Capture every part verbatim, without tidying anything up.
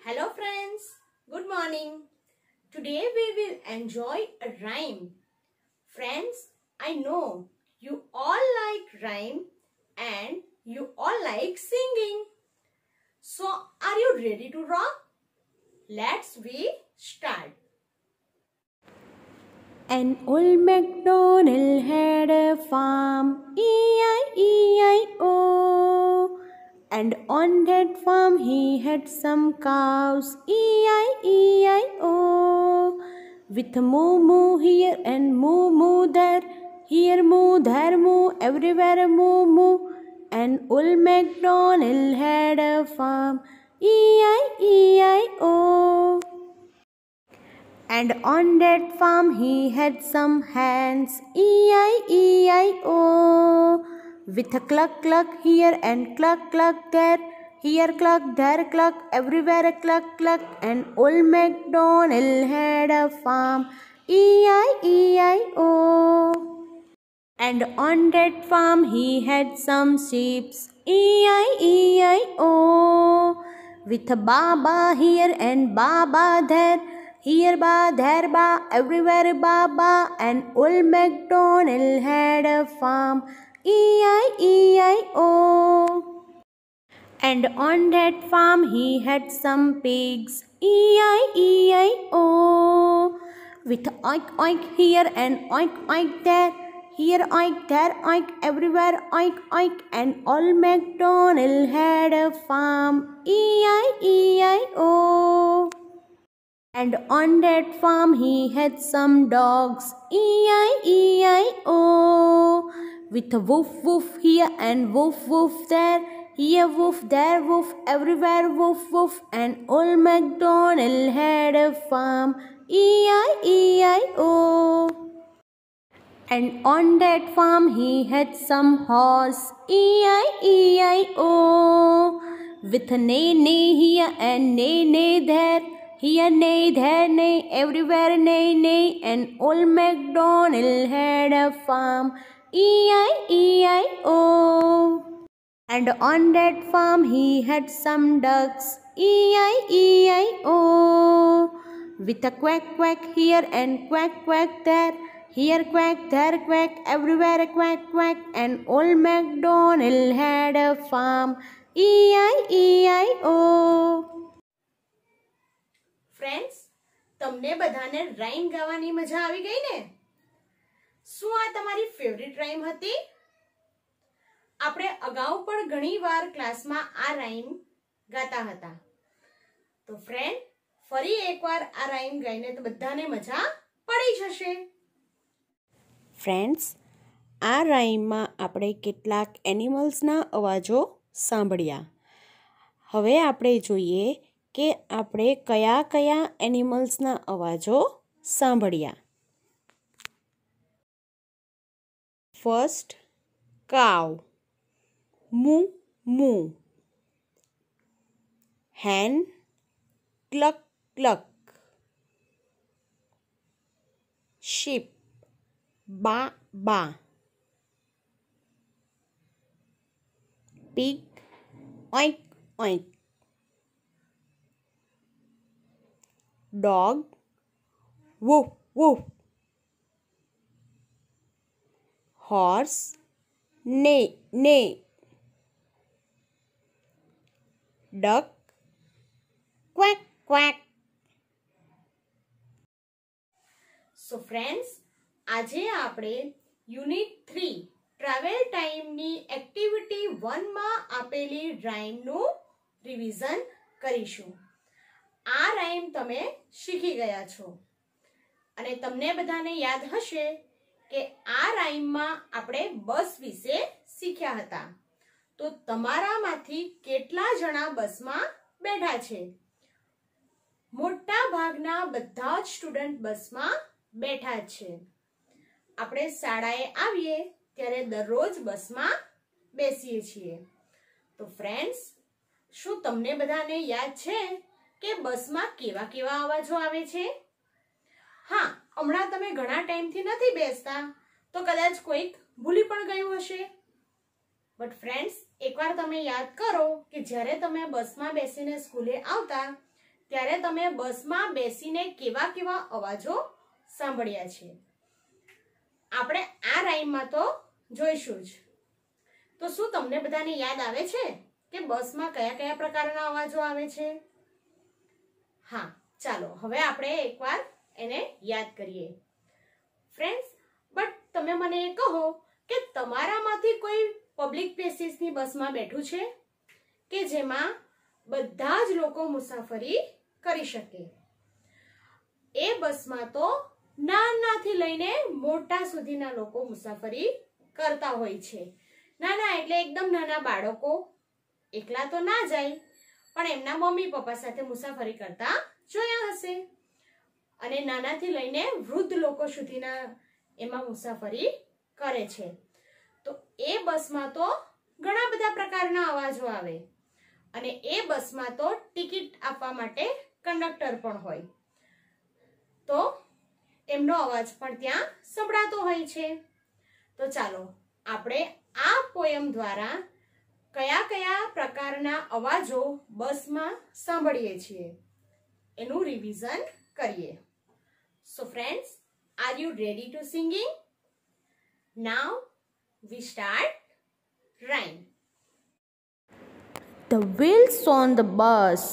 Hello friends, good morning. Today we will enjoy a rhyme. Friends, I know you all like rhyme and you all like singing. So are you ready to rock? Let's we start. An old MacDonald had a farm, E I E I O. And on that farm he had some cows, E I E I O. With moo moo here and moo moo there, here moo, there moo, everywhere moo moo. An old MacDonald had a farm, E I E I O. And on that farm he had some hens, E I E I O. With a cluck cluck here and cluck cluck there, here cluck, there cluck, everywhere a cluck cluck. And old MacDonald had a farm, E I E I O. And on that farm he had some sheep, E I E I O. With a baba here and baba there, here ba, there ba, everywhere baba. And old MacDonald had a farm, E I E I O. And on that farm he had some pigs, E I E I O. With oink oink here and oink oink there, here oink, there oink, everywhere oink oink. And old MacDonald had a farm, E I E I O. And on that farm he had some dogs, E I E I O. With a woof woof here and woof woof there, here woof, there woof, everywhere woof woof. And old MacDonald had a farm, E I E I O. And on that farm he had some horse, E I E I O. With a neigh neigh here and neigh neigh there, here neigh, there neigh, everywhere neigh neigh. And old MacDonald had a farm, E I E I O. And on that farm he had some ducks, E I E I O. With a quack quack here and quack quack there, here quack, there quack, everywhere a quack quack. And old MacDonald had a farm, E I E I O. Friends, તમને બધાને rhyme ગાવાની મજા આવી ગઈ ને? શું આ તમારી ફેવરિટ રાઈમ હતી? આપણે અગાઉ પણ ઘણીવાર ક્લાસમાં આ રાઈમ ગાતા હતા. તો ફ્રેન્ડ, ફરી એકવાર આ રાઈમ ગાઈને તો બધાને મજા પડી જશે. ફ્રેન્ડ્સ, આ રાઈમમાં આપણે કેટલાક એનિમલ્સના અવાજો સાંભળ્યા. હવે આપણે જોઈએ કે આપણે કયા કયા એનિમલ્સના અવાજો સાંભળ્યા. ફર્સ્ટ, કાવ, મૂ મૂ. hen, cluck cluck. sheep, ba ba. pig, oink oink. dog, woof woof. horse, neigh neigh. duck, quack quack. So friends, આજે આપણે યુનિટ થ્રી ટ્રાવેલ ટાઈમની એક્ટિવિટી વનમાં આપેલી રાઈમનું રિવિઝન કરીશું. આ રાઈમ તમે શીખી ગયા છો અને તમને બધાને યાદ હશે કે આ રાઈમમાં આપણે બસ વિશે શીખ્યા હતા. તો તમારામાંથી કેટલા જણા બસમાં બેઠા છે? મોટા ભાગના બધા જ સ્ટુડન્ટ બસમાં બેઠા છે. આપણે શાળાએ આવીએ ત્યારે દરરોજ બસમાં બેસીએ છીએ. તો ફ્રેન્ડ્સ, શું તમને બધાને યાદ છે કે બસમાં કેવા કેવા અવાજો આવે છે? હા, હમણાં તમે ઘણા ટાઈમથી નથી બેસતા તો કદાચ કોઈક ભૂલી પણ ગયું હશે. બટ ફ્રેન્ડ્સ, એકવાર તમે યાદ કરો કે જ્યારે તમે બસમાં બેસીને સ્કૂલે આવતા ત્યારે તમે બસમાં બેસીને કેવા કેવા અવાજો સાંભળ્યા છે. આપણે આ રાઈમમાં તો જોઈશું જ. તો શું તમને બધાને યાદ આવે છે કે બસમાં કયા કયા પ્રકારના અવાજો આવે છે? હા, ચાલો હવે આપણે એકવાર એને યાદ કરીએ. ફ્રેન્ડ્સ, બટ તમે મને એ કહો કે તમારામાંથી કોઈ પબ્લિક પ્લેસીસની બસમાં બેઠું છે કે જેમાં બધા જ લોકો મુસાફરી કરી શકે? એ બસમાં તો નાનાથી લઈને મોટા સુધીના લોકો મુસાફરી કરતા હોય છે. નાના એટલે એકદમ નાના બાળકો એકલા તો ના જાય, પણ એમના મમ્મી પપ્પા સાથે મુસાફરી કરતા જોયા હશે. અને નાનાથી લઈને વૃદ્ધ લોકો સુધીના એમાં મુસાફરી કરે છે. તો એ બસમાં તો ઘણા બધા પ્રકારના અવાજો આવે અને એ બસમાં તો ટિકિટ આપવા માટે કંડક્ટર પણ હોય, તો એમનો અવાજ પણ ત્યાં સંભળાતો હોય છે. તો ચાલો આપણે આ પોયમ દ્વારા કયા કયા પ્રકારના અવાજો બસમાં સાંભળીએ છીએ એનું રિવિઝન કરીએ. So friends, are you ready to singing? Now we start rhyme. The wheels on the bus.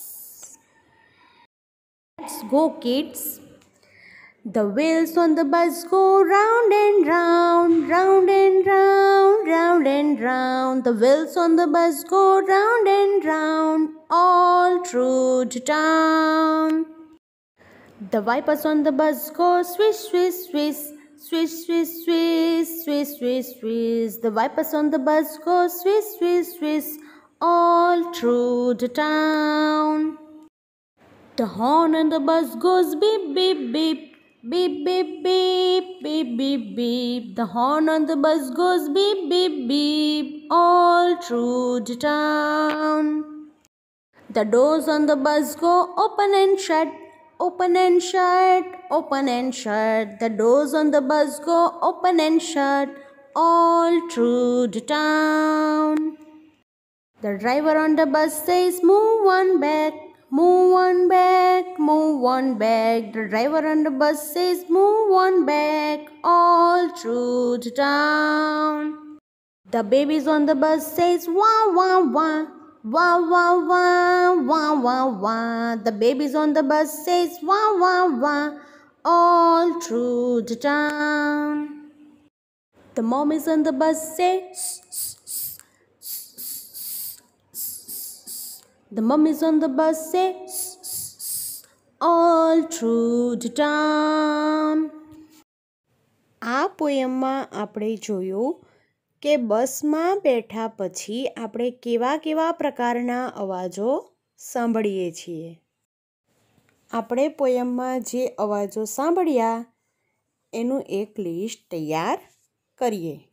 Let's go, kids. The wheels on the bus go round and round, round and round, round and round. The wheels on the bus go round and round, all through the town. The wipers on the bus go swish, swish, swish, swish, swish, swish, swish, swish, swish. The wipers on the bus go swish, swish, swish, all through the town. The horn on the bus goes beep, beep, beep, beep, beep, beep, beep, beep, beep. The horn on the bus goes beep, beep, beep, all through the town. The doors on the bus go open and shut, open and shut, open and shut. The doors on the bus go open and shut, all through the town. The driver on the bus says, move on back, move on back, move on back. The driver on the bus says, move on back, all through the town. The babies on the bus says, wah, wah, wah. Wah, wah, wah, wah, wah, wah. The babies on the bus says wah, wah, wah, all through the town. The mommies on the bus say shh, shh, shh, shh. The mummies on the bus say shh, shh, all through the town. આ પોયમમાં આપણે જોયું કે બસમાં બેઠા પછી આપણે કેવા કેવા પ્રકારના અવાજો સાંભળીએ છીએ. આપણે પોયમમાં જે અવાજો સાંભળ્યા એનું એક લિસ્ટ તૈયાર કરીએ.